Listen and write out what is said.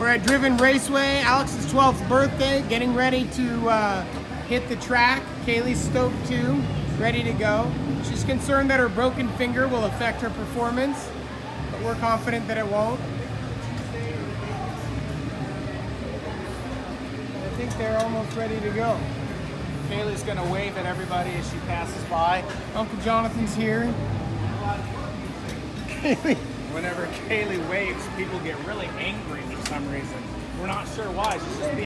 We're at Driven Raceway, Alex's 12th birthday, getting ready to hit the track. Kaylee's stoked too, ready to go. She's concerned that her broken finger will affect her performance, but we're confident that it won't. I think they're almost ready to go. Kaylee's gonna wave at everybody as she passes by. Uncle Jonathan's here. Whenever Kaylee waves, people get really angry for some reason. We're not sure why. She's just being